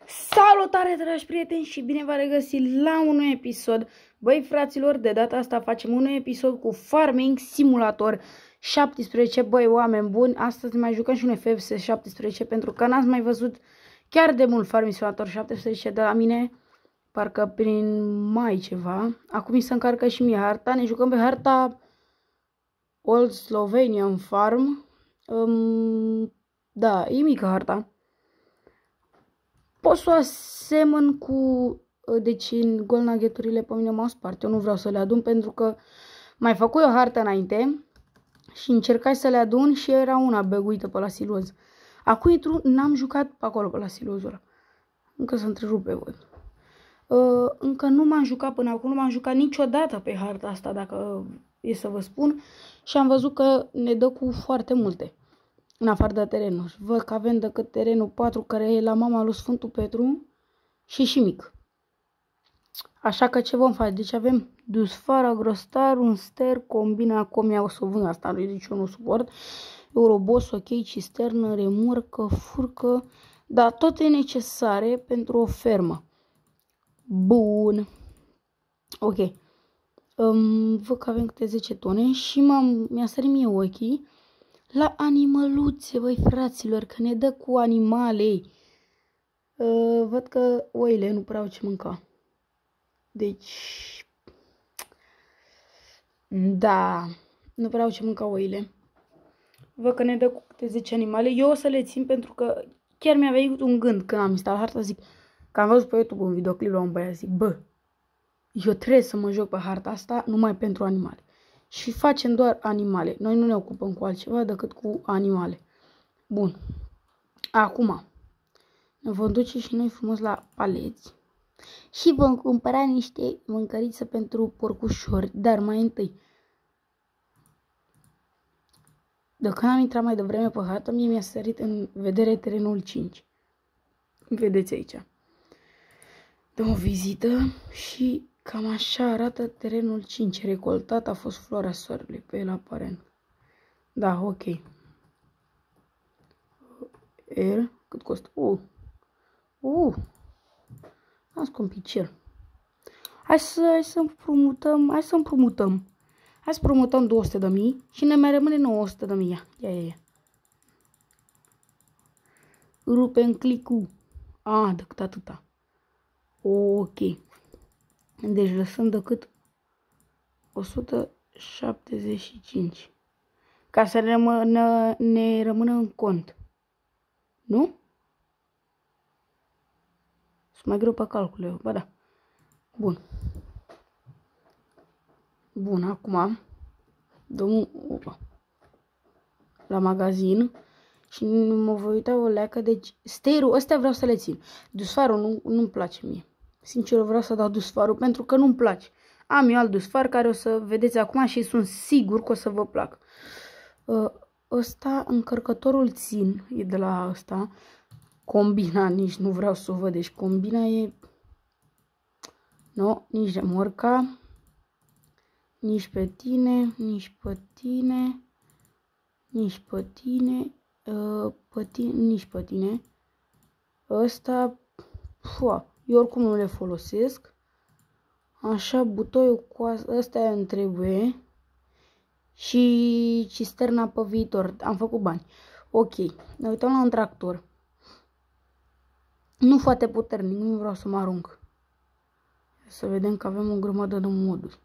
Salutare, dragi prieteni, și bine v-am regăsit la un nou episod. Băi, fraților, de data asta facem un nou episod cu Farming Simulator 17. Băi, oameni buni, astăzi mai jucăm și un FPS 17 pentru că n-ați mai văzut chiar de mult Farming Simulator 17 de la mine. Parcă prin mai ceva. Acum mi se încarcă și mie harta. Ne jucăm pe harta Old Slovenian Farm. Da, e mică harta. Pot să o asemăn cu... Deci în Gold Nugget-urile pe mine m-au spart. Eu nu vreau să le adun pentru că mai făcut o hartă înainte și încercai să le adun și era una băguită pe la siloz. Acum intru, n-am jucat pe acolo pe la silozul ăla. Încă să întrerupe voi. Încă nu m-am jucat până acum, nu m-am jucat niciodată pe harta asta, dacă e să vă spun. Și am văzut că ne dă cu foarte multe. În afară de terenuri. Văd că avem decât terenul 4 care e la mama lui Sfântul Petru și mic. Așa că ce vom face? Deci avem Dusfar, Agrostar, un ster, combina, comia o să vând asta, deci eu nu suport. Eurobos, ok, cisternă, remorcă, furcă, dar toate necesare pentru o fermă. Bun. Ok. Văd că avem câte 10 tone și mi-a sărit mie ochii la animăluțe, băi, fraților, că ne dă cu animale. Văd că oile nu prea au ce mânca. Deci, da, nu prea au ce mânca oile. Văd că ne dă cu câte 10 animale. Eu o să le țin pentru că chiar mi-a venit un gând când am instalat harta, zic, că am văzut pe YouTube un videoclip la un băiat, zic, bă, eu trebuie să mă joc pe harta asta numai pentru animale. Și facem doar animale. Noi nu ne ocupăm cu altceva decât cu animale. Bun. Acum ne vom duce și noi frumos la paleți. Și vom cumpăra niște mâncăriță pentru porcușori. Dar mai întâi, de când am intrat mai devreme pe hartă, mie mi-a sărit în vedere terenul 5. Vedeți aici. Dăm o vizită și cam așa arată terenul 5. Recoltat a fost floarea soarelui pe el aparent. Da, ok. Cât costă? Am scumpicel. Hai să împrumutăm. Hai să împrumutăm 200.000 și ne mai rămâne 900.000. Ia. Rupem clicul. Decât atâta. Ok. Deci lăsăm decât 175. Ca să ne rămână în cont. Nu? Sunt mai greu pe calcule. Ba da. Bun, acum dăm la magazin și mă voi uita o leacă. Deci, steirul ăsta vreau să le țin. Dusfarul nu-mi place mie. Sincer, vreau să dau dusfarul pentru că nu-mi place. Am eu alt dusfar care o să vedeți acum și sunt sigur că o să vă placă. Ăsta, încărcătorul țin, e de la ăsta. Combina, nici nu vreau să o văd. Deci combina e... Nu, nici remorca. Nici pe tine, nici pe tine. Nici pe tine. Nici pe tine. Ăsta... eu oricum nu le folosesc. Așa, butoiul cu ăsta îmi trebuie. Și cisterna pe viitor. Am făcut bani. Ok, ne uităm la un tractor. Nu foarte puternic, nu vreau să mă arunc. Să vedem că avem o grămadă de moduri.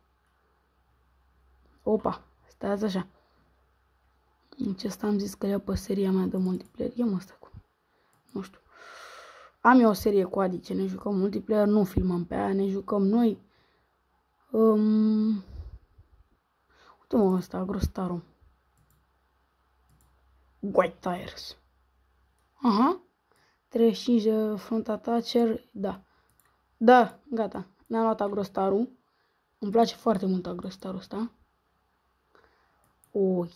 Opa, stați așa. Deci asta am zis că le iau pe seria mea de multiplayer. Ia-mă asta cu... Nu știu. Am eu o serie cu Adi ce ne jucăm multiplayer, nu filmăm pe aia, ne jucăm noi. Uite-mă ăsta, Agrostarul. White Tires. Aha. 35 de front attacher, da. Da, gata. Ne-am luat Agrostarul. Îmi place foarte mult Agrostarul ăsta. Ok.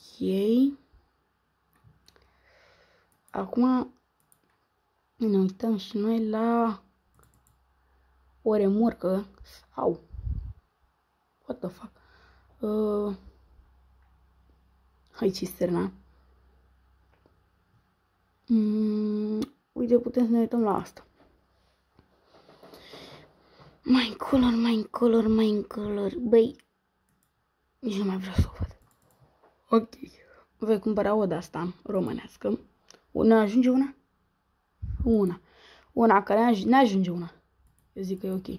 Acum ne uităm și noi la o remorcă. Au. What the fuck? Hai cisterna. Uite, putem să ne uităm la asta. Mai color. Băi, nici nu mai vreau să o văd. Ok. Voi cumpăra o de-asta românească. Ne ajunge una? Una care ne ajunge una. Eu zic că e ok.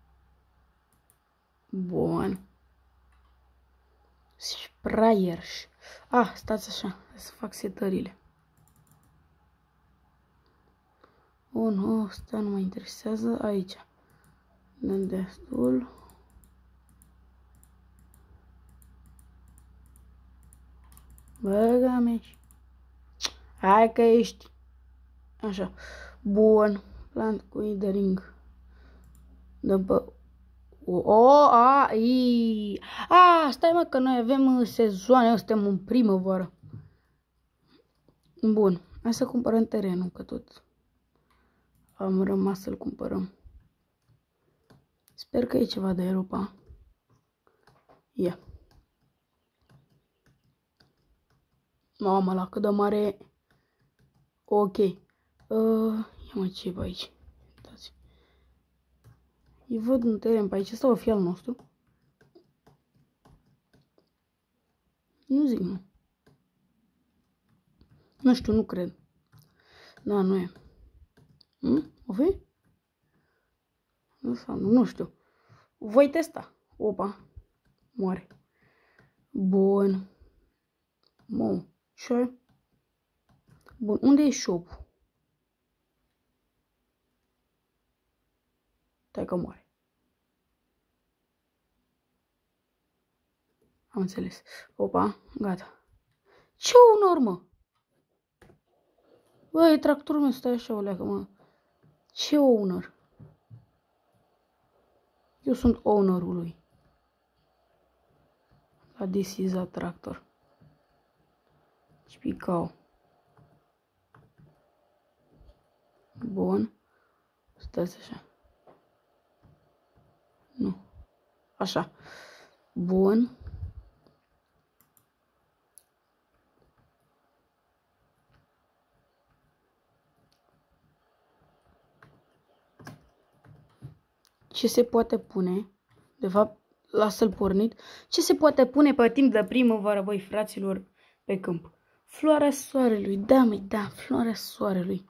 Bun. Sprayer. Stați așa. Să fac setările. Nu, ăsta nu mă interesează. Aici. Dăm destul. Băga mea. Hai că ești. Așa. Bun. Plant withering. Dăm pe... Stai mă că noi avem sezoane, suntem în primăvară. Bun. Hai să cumpărăm terenul, că tot am rămas să-l cumpărăm. Sper că e ceva de Europa. Ia. Mamă, la cât de mare. Ok. Ia mă, ce e pe aici? Uitați. Îi văd un teren pe aici. Ăsta o fi al nostru? Nu zic nu. Nu știu, nu cred. Da, nu e. O fi? Nu știu. Voi testa. Opa. Moare. Bun. Ce? Bun. Unde e shop? Stai că moare. Am înțeles. Opa. Gata. Ce unor, mă? Băi, tractorul meu stai așa, o leacă, mă. Ce owner? Eu sunt ownerul lui. La this is a tractor. Spicau. Bun. Stați așa. Nu. Așa. Bun. Ce se poate pune? De fapt, lasă-l pornit. Ce se poate pune pe timp de primăvară, băi, fraților, pe câmp? Floarea soarelui. Da, măi, da, floarea soarelui.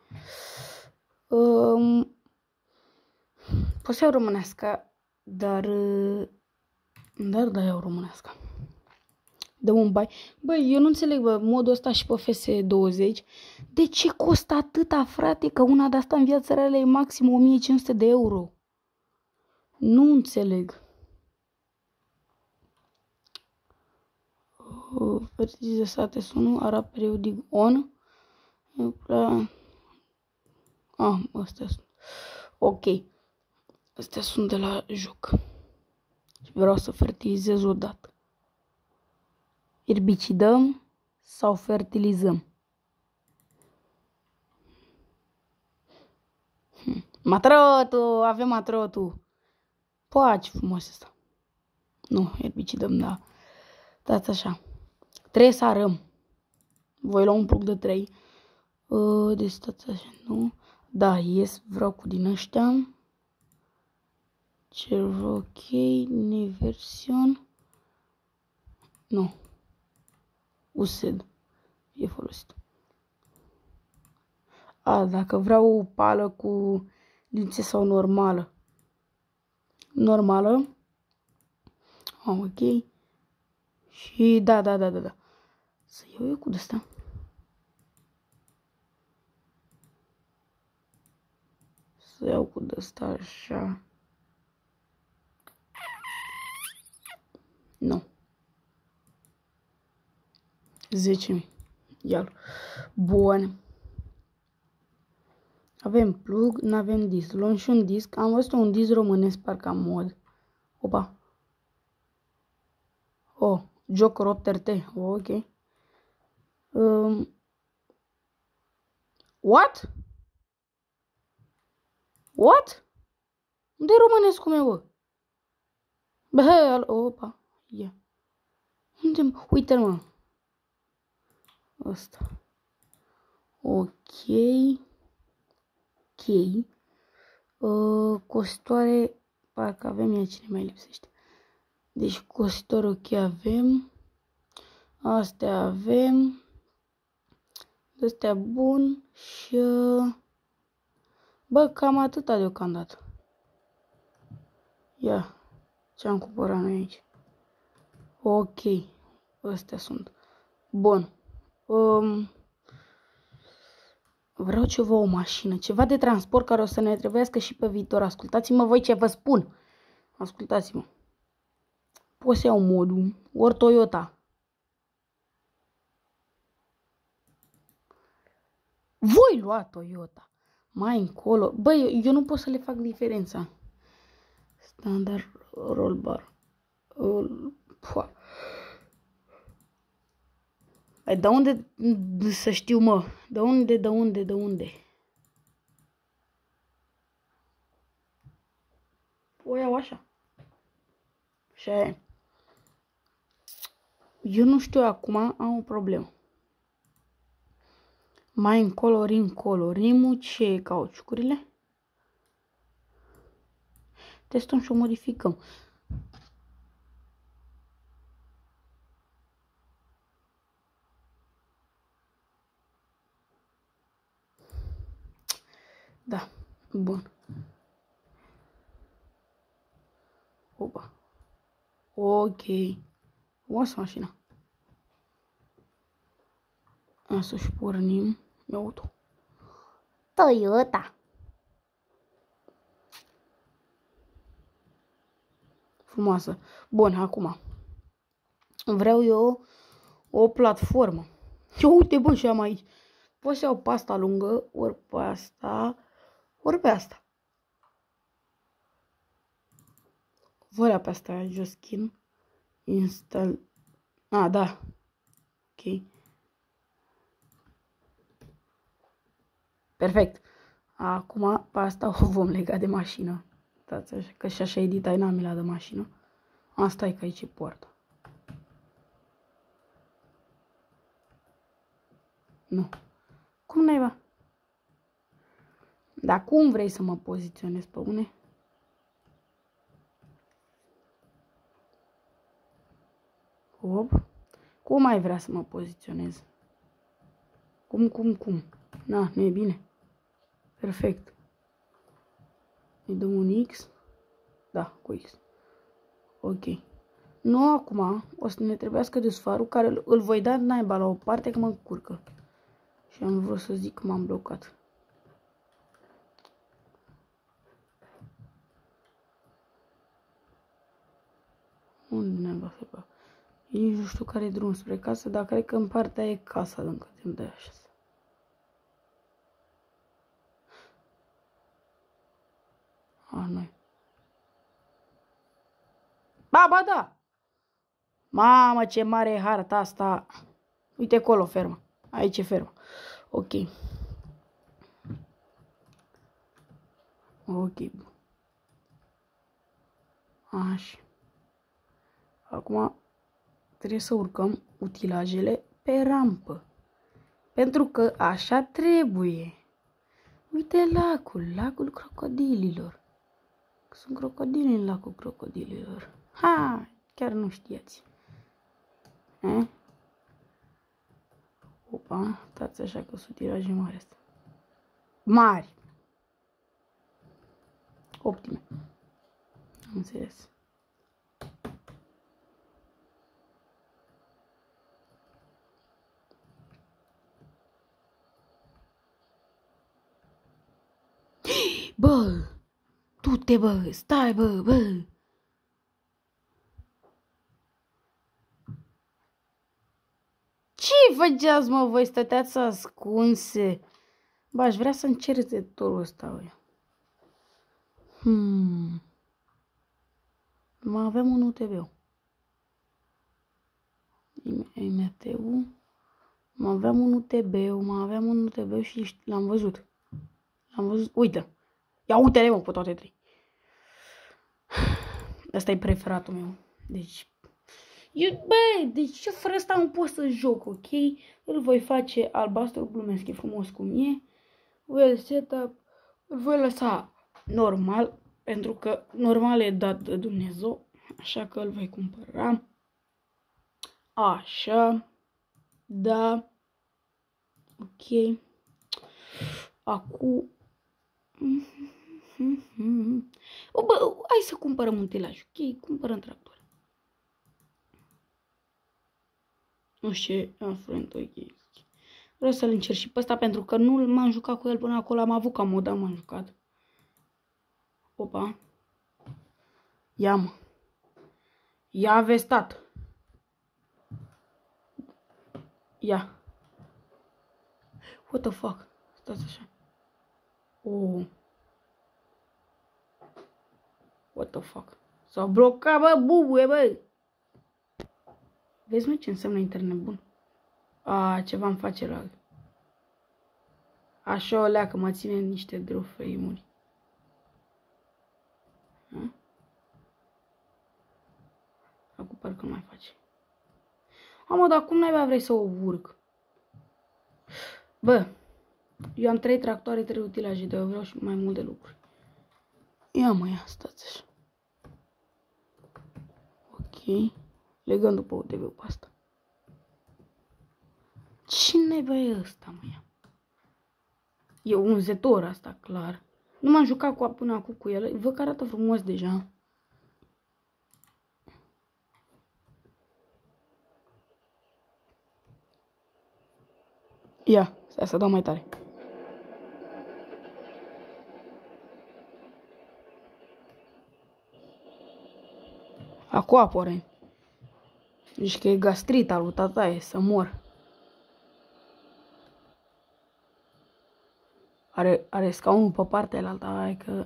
Pot să iau românească, dar da, iau românească. Dă un bai. Băi, eu nu înțeleg, bă, modul ăsta și pe FS20. De ce costă atâta, frate? Că una de asta în viața reală e maxim 1500 de euro. Nu înțeleg. Fertilizate sunul, ara periodic on. Astea sunt. Ok. Astea sunt de la joc. Și vreau să fertilizez odată. Erbicidăm sau fertilizăm? Matrotul! Avem matrotul! Poate frumos asta. Nu, erbicidăm, da. Dați așa. Trebuie să arăm. Voi lua un plug de 3. Deci stați așa, nu? Da, yes, vreau cu din ăștia. Cer ok, neversion. Nu. USED. E folosit. Dacă vreau o pală cu lințe sau normală. Normală. Ok. Și da. Să iau eu cu de-asta. Să iau cu de-asta așa. Nu. 10.000. Ia-l. Bun. Avem plug, nu avem disc. Luăm și un disc. Am văzut un disc românesc, parcă am mod. Opa. Jocoropter T. Ok. What? What? Unde-i românescu meu, bă? Bă, opa. Ia. Unde, uite, mă. Ăsta. Ok. Costoare Parcă avem, ea cine mai lipsește. Deci cositor ok avem. Astea avem. Astea bun și... Bă, cam atâta deocamdată. Ia, ce-am cumpărat noi aici. Ok, astea sunt. Bun. Vreau ceva, o mașină, ceva de transport care o să ne trebuiască și pe viitor. Ascultați-mă voi ce vă spun. Ascultați-mă. Pot să iau modul, ori Toyota. Voi lua Toyota. Mai încolo. Băi, eu nu pot să le fac diferența. Standard roll bar. Păi de unde să știu, mă? De unde? O iau așa. Și aia. Eu nu știu acum, am o problemă. Mai încolo, rimul, ce e cauciucurile? Testăm și o modificăm. Da, bun. Opa. Ok. Oasă mașina. Asta și pornim. Ia auto. Toyota. Frumoasă. Bun, acum. Vreau eu o platformă. Și uite, bă, și am aici. Pot să iau pe asta lungă, ori pe asta, ori pe asta. Voi pe asta, just skin. Install. Ah, da. Ok. Perfect. Acum, pe asta o vom lega de mașină. Uitați așa, că și așa editai n-am de mașină. Asta e că aici e poarta. Nu. Cum naiba? Dar cum vrei să mă poziționezi pe une? Hop. Cum ai vrea să mă poziționez? Cum? Na, nu e bine. Perfect. Îi dăm un X. Da, cu X. Ok. Nu acum, o să ne trebuiască dusfarul care îl voi da naiba la o parte că mă încurcă. Și am vrut să zic că m-am blocat. Unde ne-am luat să fac? Nici nu știu care e drum spre casă, dar cred că în partea e casa încă timp de așa. Noi. Ba, da! Mamă, ce mare e harta asta! Uite acolo, fermă. Aici e fermă. Ok. Ok. Așa. Acum trebuie să urcăm utilajele pe rampă. Pentru că așa trebuie. Uite lacul crocodililor. Sunt crocodili în lacul crocodililor. Ha, chiar nu știați. Opa, stați așa că sunt tiraje mari astea. Mari. Optime. Am înțeles. Bă, du-te, bă, stai, bă. Ce făceați, mă, voi stăteați ascunse? Bă, aș vrea să-mi cereți de torul ăsta, bă. Mai avem un UTB. IMT-ul. Mai aveam un UTB și l-am văzut. Uite. Ia uite-le, mă, pe toate trei. Asta e preferatul meu. Deci... deci ce fără asta nu pot să joc, ok? Îl voi face albastru, glumesc, e frumos cum e. Voi setup, îl voi lăsa normal. Pentru că normal e dat de Dumnezeu, așa că îl voi cumpăra. Așa. Da. Ok. Acum... O, bă, hai să cumpărăm un telaj, ok? Cumpărăm tractor. Nu știu ce, friend, ok. Vreau să-l încerc și pe ăsta pentru că nu m-am jucat cu el până acolo. Am avut ca mod, dar m-am jucat. Opa. Ia, mă. Ia vestat. Ia. What the fuck? Stați așa. Oh. What the fuck? S-a blocat, bă, bubuie, bă. Vezi, mă, ce înseamnă internet bun? A, ceva îmi face lag. Așa o leacă, mă ține niște drop frame-uri. Acum parcă nu mai face. Mă, dar cum naiba vrei să o urc? Bă, eu am 3 tractoare, 3 utilaje, dar eu vreau și mai mult de lucruri. Ia, mă, ia, stați așa. Ok. Legăm după UTV-ul pe asta. Cine bă e ăsta, mă, ia? E un zetor asta, clar. Nu m-am jucat până acum cu el. Văd că arată frumos deja. Ia, stai să dau mai tare. Acum apore. Deci că e gastrita lui tataie, să mor. Are scaunul pe partea alta, hai că...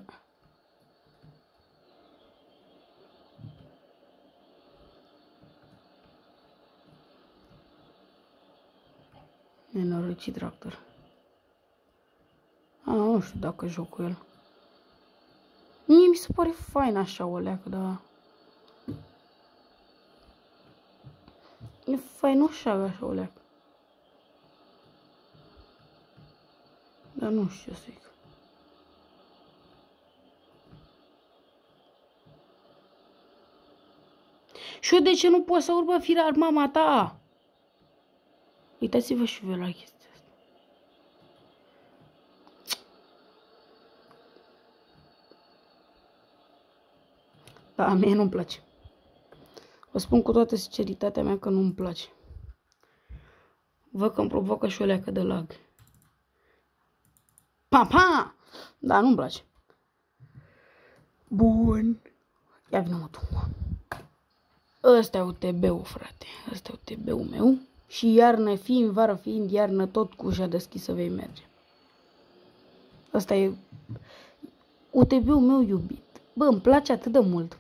Nenorocit tractor. Nu știu dacă joc cu el. Mie mi se pare fain așa o leacă, dar... E fain așa o leacă. Dar nu știu ce să zic. Și eu de ce nu pot să urmă firar mama ta? Uitați-vă și voi la chestia asta. Da, mie nu-mi place. Vă spun cu toată sinceritatea mea că nu-mi place. Văd că îmi provoacă și o leacă de lag. Pa! Da, nu-mi place. Bun. Ia vină mă tu. Ăsta e UTB-ul, frate. Ăsta e UTB-ul meu. Și iarnă fiind, vară fiind, iarnă tot cu ușa deschisă vei merge. Ăsta e UTB-ul meu iubit. Bă, îmi place atât de mult.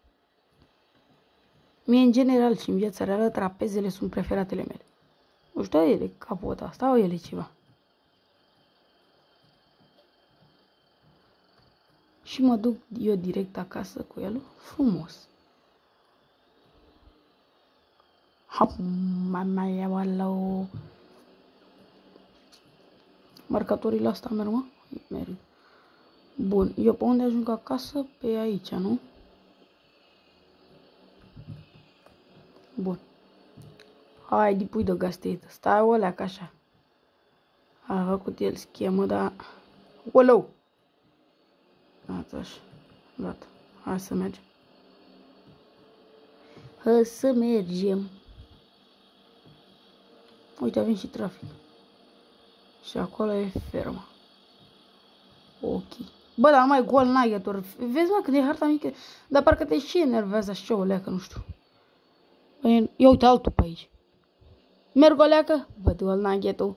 Mie, în general și în viața reală, trapezele sunt preferatele mele. Nu știu, ele capota asta, au ele ceva. Și mă duc eu direct acasă cu el, frumos. Mai iau la o... Marcatorile astea merg, mă? Merg. Bun, eu pe unde ajung acasă? Pe aici, nu? Bun. Hai, dipui de gastrită. Stai o leacă așa. A făcut el schemă, dar... Olău! Gata, așa. Gata. Hai să mergem. Hai să mergem. Uite, avem și trafic. Și acolo e ferma. Ok. Bă, dar numai gol nugget-uri. Vezi, mă, când e harta mică. Dar parcă te și enervează așa o leacă, nu știu. Bă, ia uite altul pe aici. Merg o leacă. Bă, gol nugget-ul.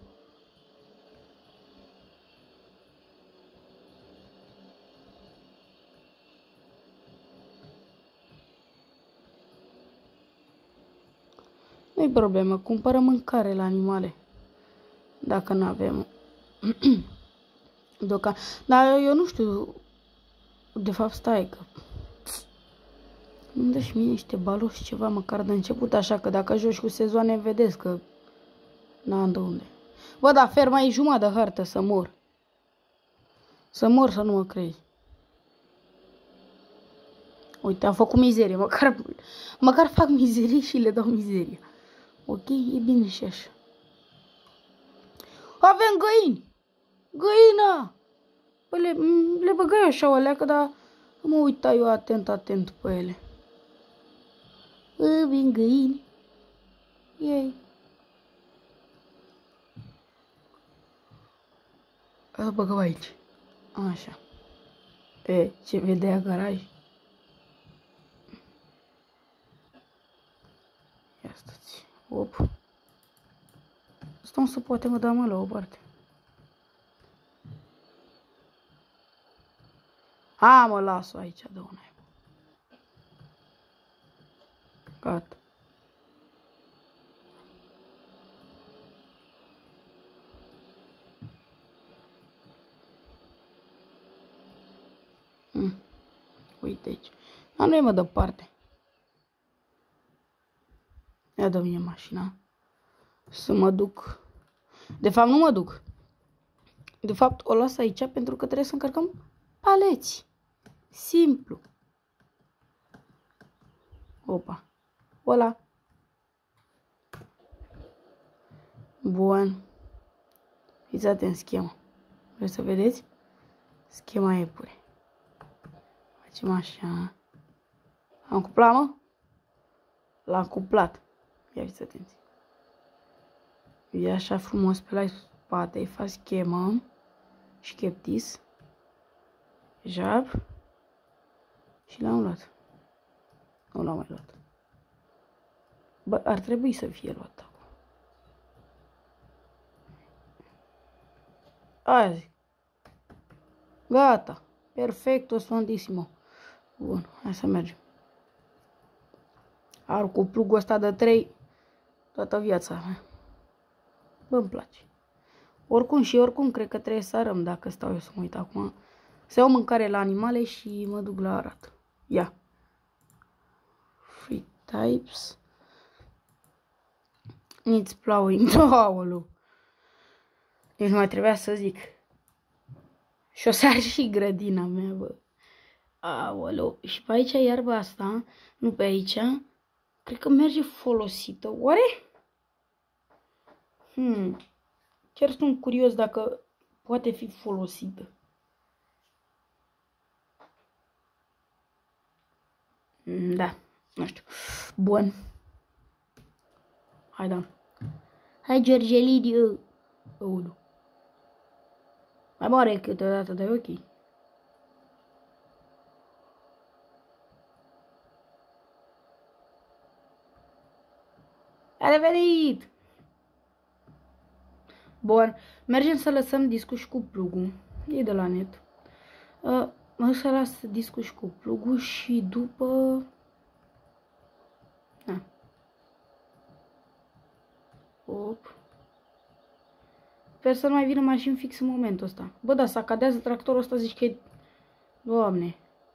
Nu-i problemă, cumpărăm mâncare la animale. Dacă nu avem. Dar eu nu știu. De fapt, stai că... Îmi dă și mie niște baloși ceva, măcar de început, așa că dacă joci cu sezoane, vedeți că... N-am de unde. Bă, dar ferma e jumătate de hartă, să mor. Să mor, să nu mă crezi. Uite, am făcut mizerie. Măcar fac mizerie și le dau mizerie. Ok? E bine și așa. Avem găini! Găina! Păi le băgai așa o leacă, dar mă uita eu atent pe ele. Vin găini. Ei. Îl băgăm aici. Așa. Ce vedea garaj. Ia stați. Op. Asta nu se poate, mă, da, mă, la o parte. Mă, las-o aici, de una. Gata. Uite aici. Dar nu e, mă, departe. Ia dă mie mașina. Să mă duc. De fapt, nu mă duc. De fapt, o las aici pentru că trebuie să încărcăm paleți. Simplu. Opa. Ola. Bun. Fiți atent, schema. Vreți să vedeți? Schema e pure. Facem așa. Am cuplat, mă? L-am cuplat. Ia fiți atenți. E așa frumos pe la spate. Îi fac schemă. Și cheptis. Jab. Și l-am luat. Nu l-am mai luat. Bă, ar trebui să fie luat acum. Aia zic. Gata. Perfecto, sondissimo. Bun, hai să mergem. Ar cu plugul ăsta de 3 toată viața mea. Bă, îmi place. Oricum, cred că trebuie să arăm dacă stau eu să mă uit acum. Să iau mâncare la animale și mă duc la arat. Ia. Free types. Needs plowing. Aoleu. Deci mai trebuia să zic. Și o să ar și grădina mea, bă. Aoleu. Și pe aici iarba asta, nu pe aici, cred că merge folosită. Oare? Chiar sunt curios dacă poate fi folosită. Da, nu știu. Bun. Hai, da. Hai, Georgelidiu. Aoleu. Mai mare câteodată, dar e ok. A revenit! Bun, mergem să lăsăm discul și cu plugul. E de la net. Mă să las discul și cu plugul și după... Op. Sper să nu mai vină mașini fix în momentul ăsta. Bă, da, sacadează tractorul ăsta, zici că e... Doamne.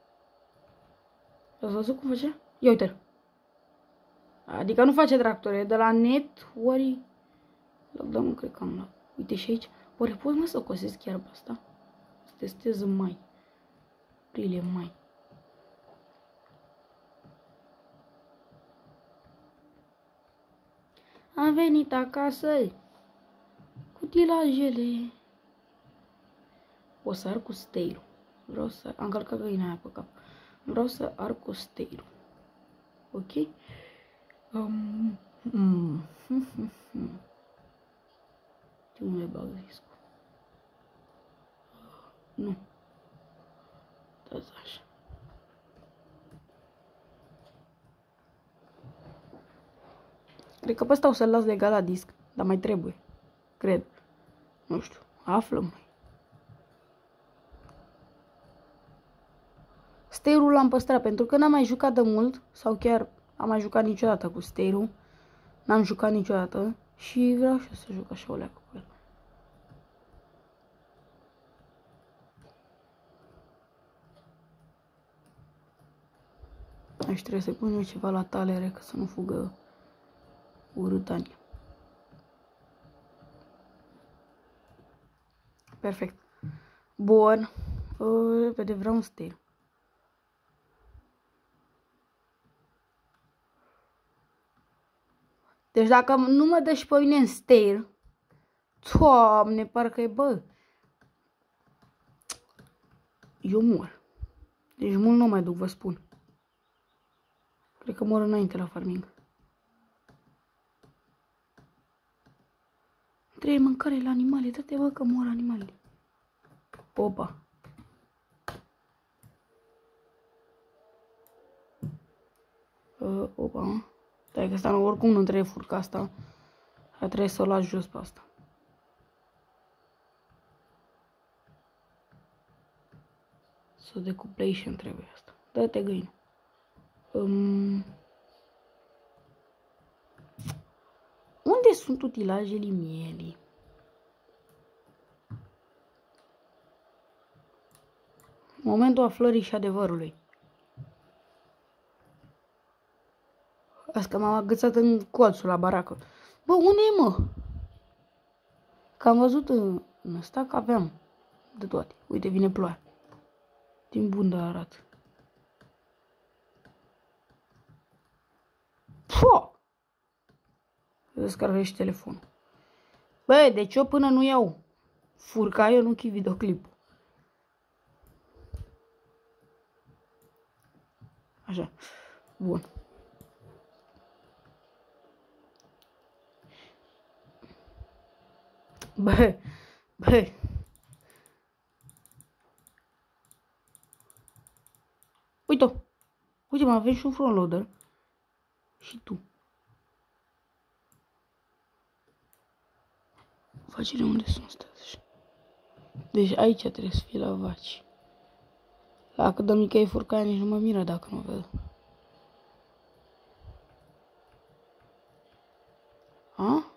Ați văzut cum face? Ia uite-l. Adică nu face tractor, e de la net, ori... Lockdown, cred că am luat. Uite și aici. Oare pot, mă, să cosesc chiar pe asta? Să testez în mai. Aprilie, mai. Am venit acasă cu tilajele. O să arc cu steirul. Vreau să... Am călcat găina aia pe cap. Vreau să arc cu steirul. Ok? Ce nu le bag riscul? Nu. Dați așa. Cred că pe ăsta o să-l las legat la disc. Dar mai trebuie. Cred. Nu știu. Aflăm, mai. Steirul l-am păstrat pentru că n-am mai jucat de mult. Sau chiar am mai jucat niciodată cu steirul. N-am jucat niciodată. Și vreau și eu să joc așa o leacă cu el. Aici trebuie să pun eu ceva la talere ca să nu fugă urâtania. Perfect. Bun. Repede, vreau un steir. Deci dacă nu mă dă și pe mine în stair, Doamne, parcă e, bă, eu mor. Deci mult nu mai duc, vă spun. Cred că mor înainte la farming. Trebuie mâncare la animale, dă-te, bă, că mor animalele. Opa. Opa. Stai că asta oricum nu trebuie furca asta. Trebuie să o las jos pe asta. So decuplation trebuie asta. Dă-te găină. Unde sunt utilajele mielii? Momentul aflării și adevărului. Asta că m-am agățat în colțul la baracă. Bă, unde e, mă? Că am văzut în ăsta că aveam de toate. Uite, vine ploaia. Din bundă arată. Pua! Descarcă și telefonul. Bă, deci eu până nu iau furca, eu nu închid videoclipul. Așa. Bun. Bă. Uite-o. Uite, mă, avem și un front loader. Și tu. Vacile unde sunt astea? Deci aici trebuie să fie la vaci. La cât de mică e furcaia, nici nu mă miră dacă nu văd. A?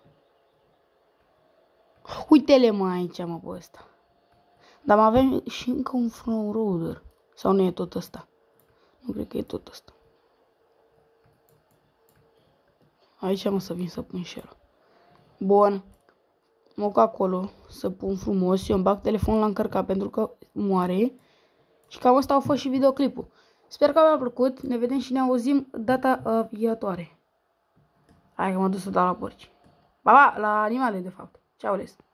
Uite-le, mă, aici, mă, pe ăsta. Dar mai avem și încă un front loader. Sau nu e tot ăsta? Nu cred că e tot ăsta. Aici mă să vin să pun și el. Bun. Mă duc acolo să pun frumos. Eu îmi bag telefonul la încărcat pentru că moare. Și cam asta a fost și videoclipul. Sper că v-a plăcut. Ne vedem și ne auzim data viitoare. Hai că mă duc să dau la porci. Pa, pa, la animale de fapt. Ceau, les.